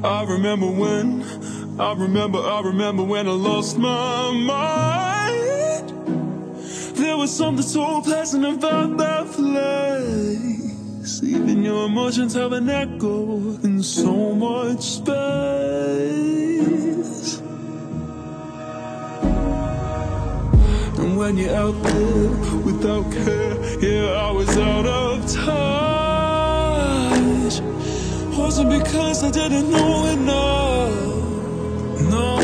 I remember when I lost my mind. There was something so pleasant about that place. Even your emotions have an echo in so much space. And when you're out there without care, yeah, I was out of touch. Wasn't because I didn't know enough. No,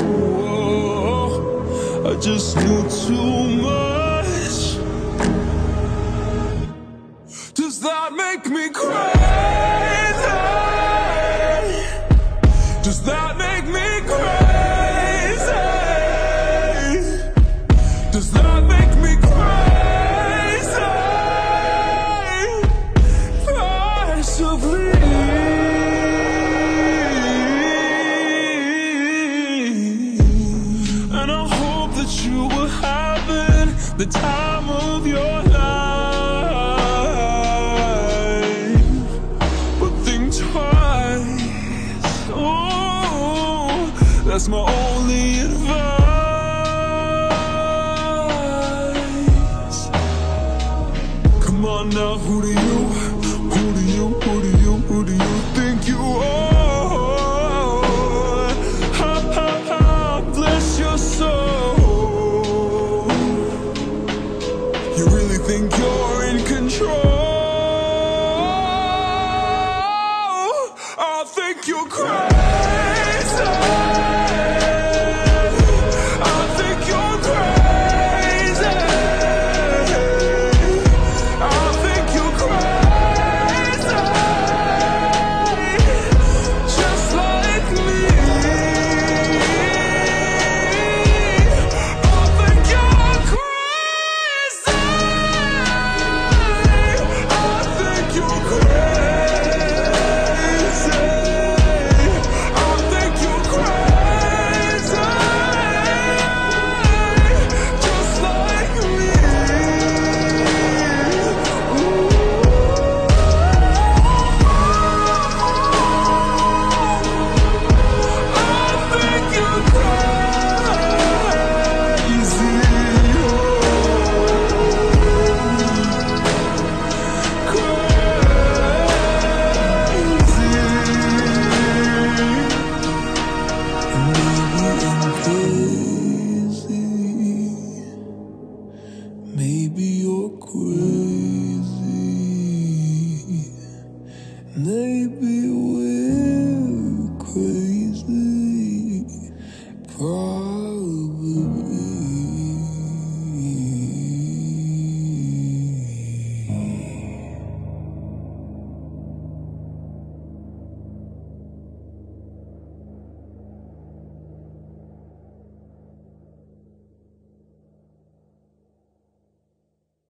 I just knew too much. Does that make me crazy? Does that make me crazy? Does that make me crazy? Possibly. And I hope that you were having the time of your life. But think twice. Oh, that's my only advice. Come on now, who do you think you are? Your soul. You really think you're in control? I think you're crazy. I think you're crazy. I think you're crazy. Just like me. Maybe you're crazy. Maybe we're crazy.